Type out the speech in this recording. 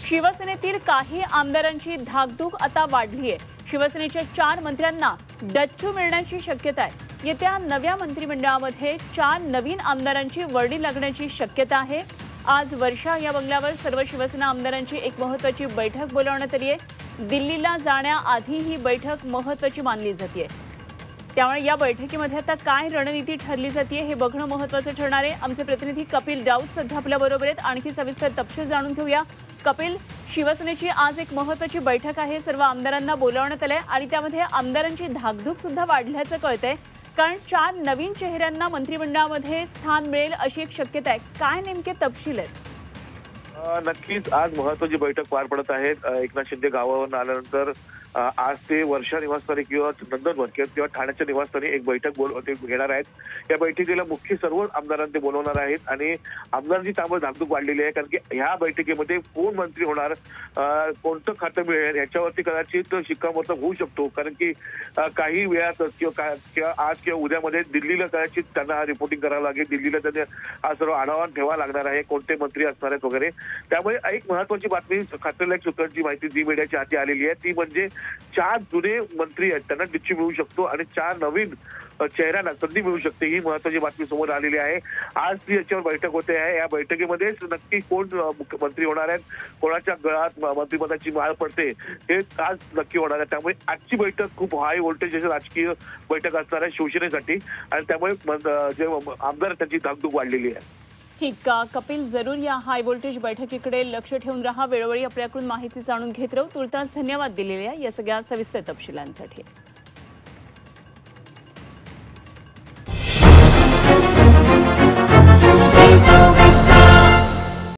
शिवसेनेतील काही आमदारांची धाकधूक आता वाढली आहे। शिवसेनेच्या 4 मंत्र्यांना डच्चू मिळण्याची शक्यता आहे। येत्या नव्या मंत्रिमंडळामध्ये 4 नवीन आमदारांची वर्णी लागण्याची शक्यता आहे। आज वर्षा या बंगल्यावर सर्व शिवसेना आमदारांची एक महत्त्वाची बैठक बोलावण्यात आली आहे। दिल्लीला जाण्याआधी ही बैठक महत्त्वाची मानली जाते। त्यामुळे या बैठकीमध्ये आता काय रणनीती ठरली जाते हे बघणं महत्त्वाचं ठरणार आहे। आमचे प्रतिनिधी कपिल राऊत सध्या आपल्या बरोबर आहेत। आणखी सविस्तर तपशील जाणून घेऊया। कपिल, शिवसेनेची आज एक महत्त्वाची बैठक आहे, सर्व आमदारांना बोलावण्यात आले आणि त्यामध्ये आमदारांची धाकधूक सुद्धा वाढल्याचं कळतंय, कारण 4 नवीन चेहऱ्यांना मंत्रिमंडळामध्ये स्थान मिळेल अशी एक शक्यता आहे। काय नेमके तपशील आहेत? नक्कीच आज महत्त्वाची बैठक पार पडत आहे। एकनाथ शिंदे गावावरून आल्यानंतर आज ते वर्षा निवासस्थानी किंवा नंदनवन किंवा ठाण्याच्या निवासस्थानी एक बैठक घेणार आहेत। या बैठकीला मुख्य सर्व आमदारांना ते बोलवणार आहेत आणि आमदारांची त्यामुळे धाकधूक वाढलेली आहे, कारण की ह्या बैठकीमध्ये कोण मंत्री होणार, कोणतं खातं मिळेल याच्यावरती कदाचित शिक्कामोर्तब होऊ शकतो। कारण की काही वेळात किंवा आज किंवा उद्यामध्ये दिल्लीला कदाचित त्यांना रिपोर्टिंग करावं लागेल। दिल्लीला त्यांना हा सर्व आढावा ठेवावा लागणार आहे, कोणते मंत्री असणार आहेत वगैरे। त्यामुळे एक महत्त्वाची बातमी खात्यालायक सूत्रांची माहिती झी मीडियाच्या हाती आलेली आहे, ती म्हणजे 4 जुने मंत्री आहेत त्यांना डच्चू मिळू शकतो आणि 4 नवीन चेहऱ्यांना संधी मिळू शकते। ही महत्त्वाची बातमी समोर आलेली आहे। आज ती याच्यावर बैठक होते आहे। या बैठकीमध्येच नक्की कोण मुख्यमंत्री होणार आहेत, कोणाच्या गळात मंत्रिपदाची माळ पडते हे आज नक्की होणार आहे। त्यामुळे आजची बैठक खूप हाय व्होल्टेज राजकीय बैठक असणार आहे शिवसेनेसाठी आणि त्यामुळे जे आमदार त्यांची धाकधूक वाढलेली आहे। ठीक, कपिल, जरूर या हाय व्होल्टेज बैठकीकडे लक्ष ठेवून राहा। वेळोवेळी आपल्याकडून माहिती जाणून घेत राहू। तुर्तास धन्यवाद दिलेल्या या सगळ्या सविस्तर तपशिलांसाठी।